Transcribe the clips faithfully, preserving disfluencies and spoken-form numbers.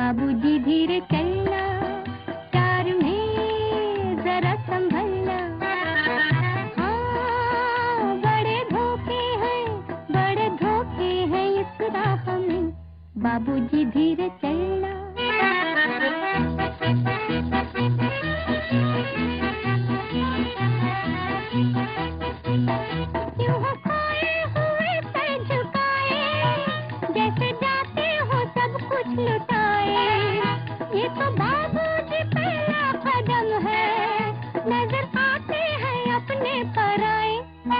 बाबूजी धीरे चलना, प्यार में जरा संभलना। हाँ बड़े धोखे हैं, बड़े धोखे हैं इस राह में, बाबूजी धीरे चलना। क्यों हो खोए हुए सर झुकाए, जैसे जाते हो सब कुछ लुटाए। ये तो बाबूजी पहला कदम है, नजर आते हैं अपने पराए।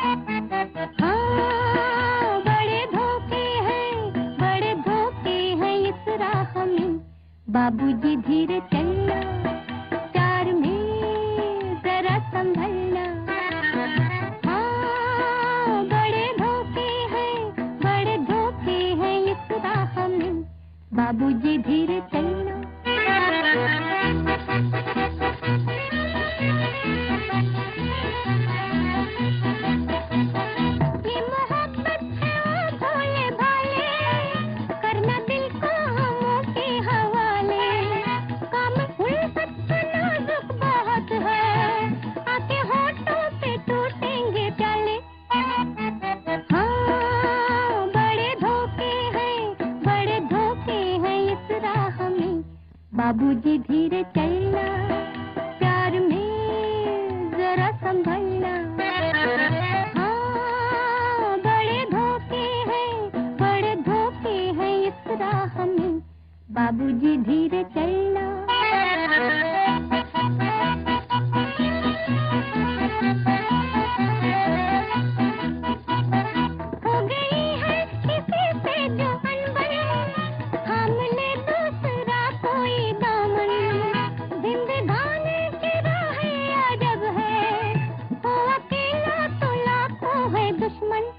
हाँ बड़े धोखे हैं, बड़े धोखे हैं इस राह में, बाबूजी धीरे चलना, प्यार में जरा संभलना। हाँ बड़े धोखे हैं, बड़े धोखे हैं इस राह में, बाबूजी धीरे चलना। ये मोहब्बत है ओ भोले भाले, करना दिल को हमों के हवाले। काम उल्फत का नाजुक बहुत है, आके होठों पे टूटेंगे प्याले। हाँ बड़े धोखे हैं, बड़े धोखे हैं इस राह में, बाबूजी धीरे चलना, प्यार में जरा संभलना। हाँ बड़े धोखे हैं, बड़े धोखे हैं इस राह में, बाबूजी धीरे चलना। हो गई है किसी से जो अनबन, थाम ले दूसरा कोई दामन। जिंदगानी की राहें अजब है, हो अकेला तो लाखों है दुश्मन।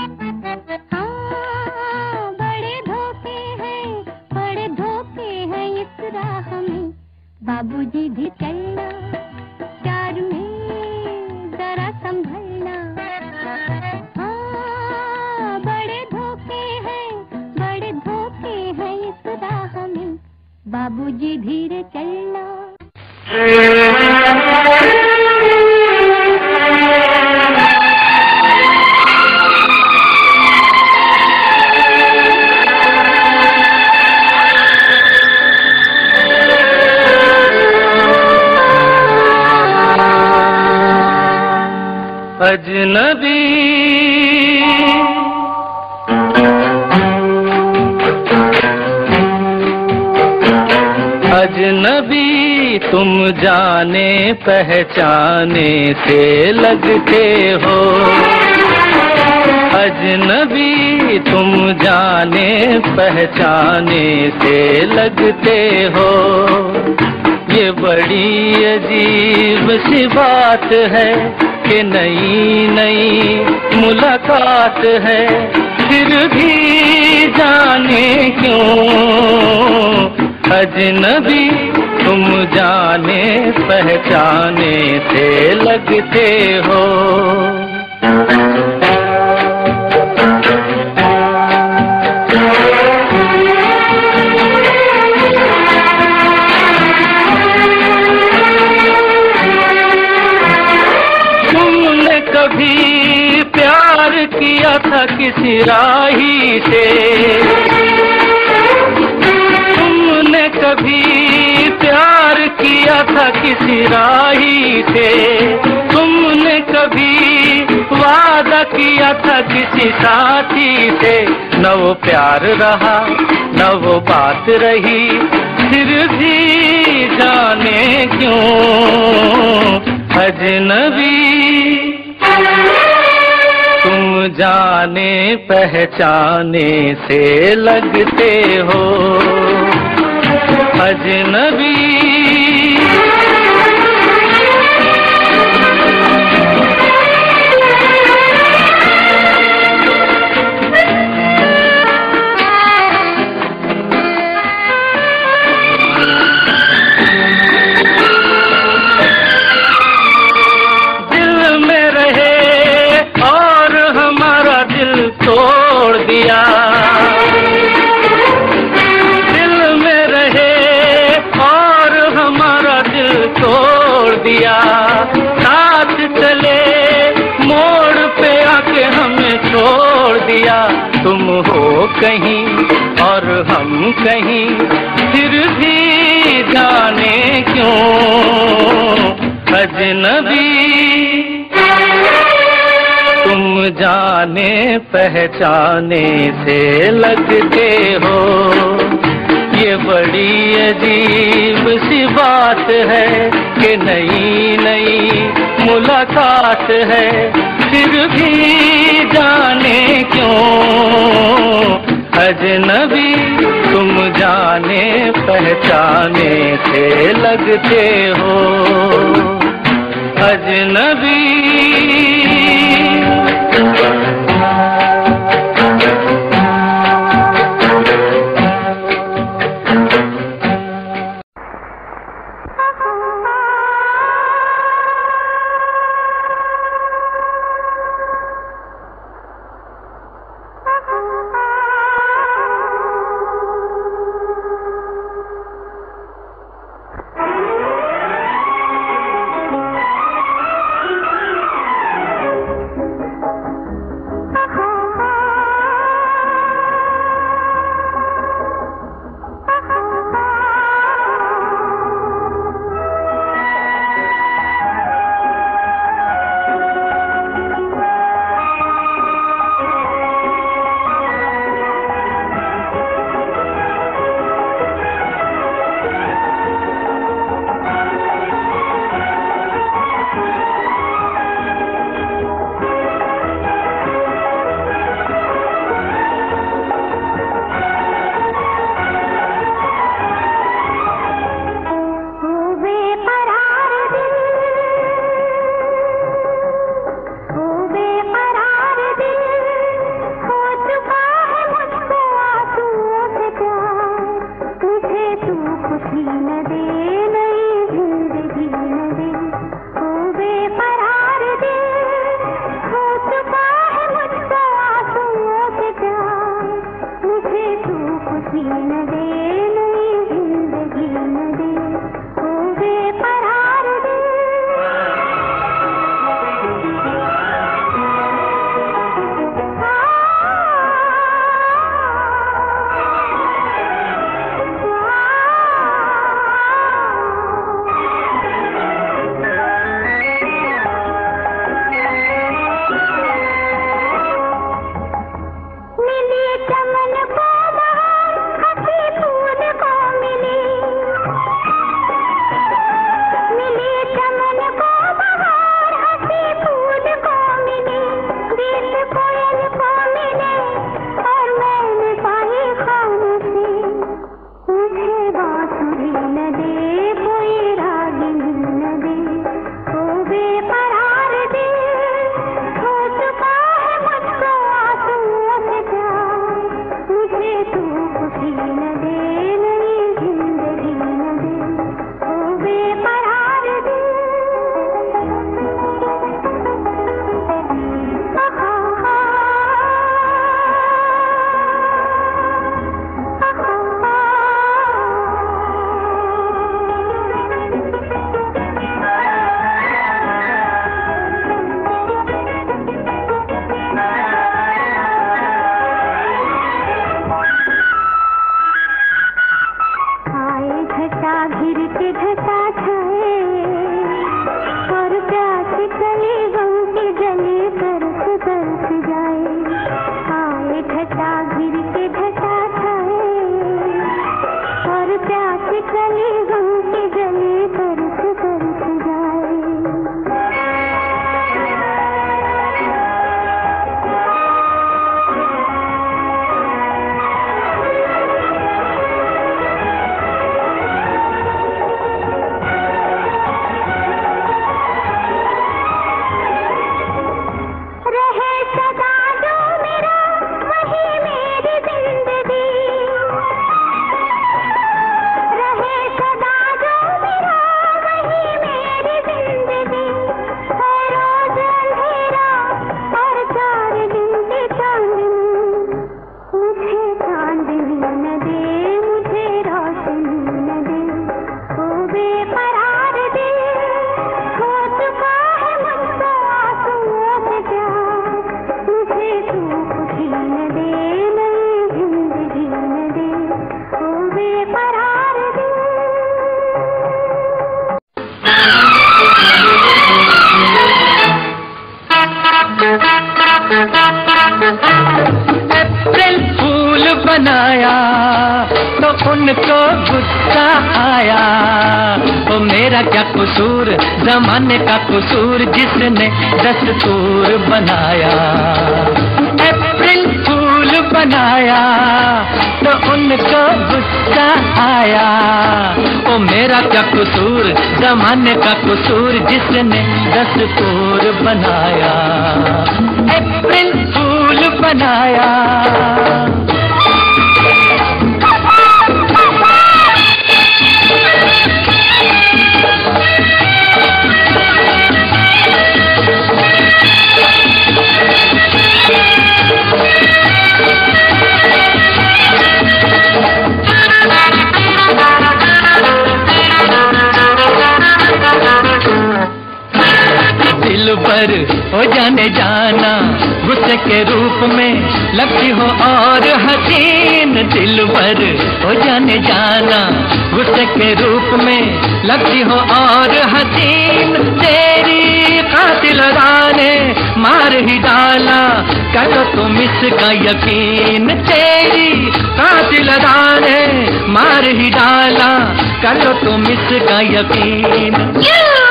हाँ बड़े धोखे हैं, बड़े धोखे हैं इस राह में, बाबूजी भी चलना, प्यार में जरा संभलना। हाँ बड़े धोखे हैं, बड़े धोखे हैं इस राह में, बाबूजी धीरे चलना। अजनबी अजनबी तुम जाने पहचाने से लगते हो। अजनबी तुम जाने पहचाने से लगते हो। ये बड़ी अजीब सी बात है कि नई नई मुलाकात है, फिर भी जाने क्यों अजनबी तुम जाने पहचाने से लगते हो। कभी प्यार किया था किसी राही से, तुमने कभी प्यार किया था किसी राही से, तुमने कभी वादा किया था किसी साथी से। न वो प्यार रहा न वो बात रही, फिर भी जाने क्यों अजनबी तुम जाने पहचाने से लगते हो। अजनबी तोड़ दिया, दिल में रहे कहीं और हम कहीं, फिर भी जाने क्यों अजनबी। तुम जाने पहचाने से लगते हो, ये बड़ी अजीब सी बात है कि नई नई मुलाकात है, फिर भी जाने क्यों अजनबी। तुम जाने पहचाने से लगते हो अजनबी। चमन को बहार हंसी बनाया तो उनको गुस्सा आया। ओ मेरा क्या कसूर, जमाने का कसूर जिसने दस्तूर बनाया। अप्रैल फूल बनाया तो उनको गुस्सा आया। ओ मेरा क्या कसूर, जमाने का कसूर जिसने दस्तूर बनाया। अप्रैल फूल बनाया। दिल पर हो जाने जाना गुस्से के रूप में लगती हो और हसीन। दिल पर हो जाने जाना गुस्से के रूप में लगती हो और हसीन। तेरी कातिल राने मार ही डाला करो तुम इसका यकीन। तेरी कातिल राने मार ही डाला करो तुम इसका यकीन।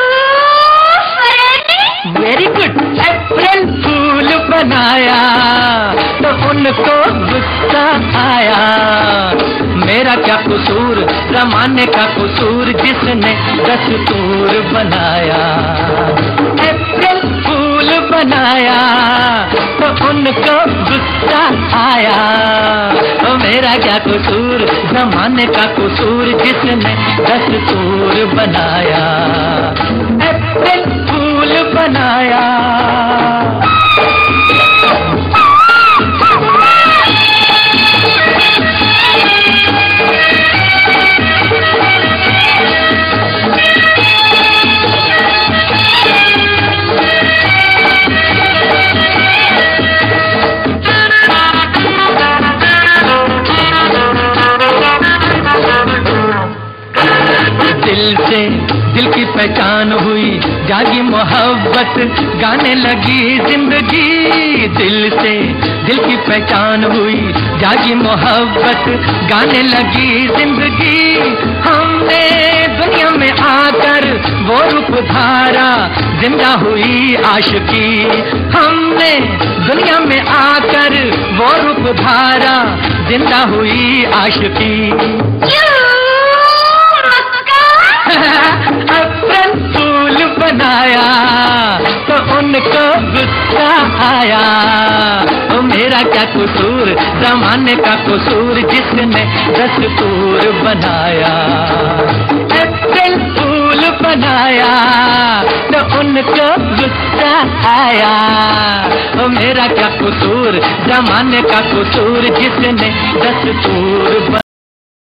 Very good. अप्रैल फूल बनाया तो उनको गुस्सा आया। मेरा क्या कसूर, जमाने का कसूर जिसने दस्तूर बनाया। अप्रैल फूल बनाया तो उनको गुस्सा आया। ओ मेरा क्या कसूर, जमाने का कसूर जिसने दस्तूर बनाया। अप्रैल फूल बनाया। दिल से दिल की पहचान हुई, जागी मोहब्बत गाने लगी जिंदगी। दिल से दिल की पहचान हुई, जागी मोहब्बत गाने लगी जिंदगी। हमने दुनिया में आकर वो रूप धारा, जिंदा हुई आशिकी। हमने दुनिया में आकर वो रूप धारा, जिंदा हुई आशिकी। अप्रैल फूल बनाया तो उनको गुस्सा आया। ओ मेरा क्या कसूर, जमाने का कसूर जिसने दस्तूर बनाया। अप्रैल फूल बनाया तो उनको गुस्सा आया। ओ मेरा क्या कसूर, जमाने का कसूर जिसने दस्तूर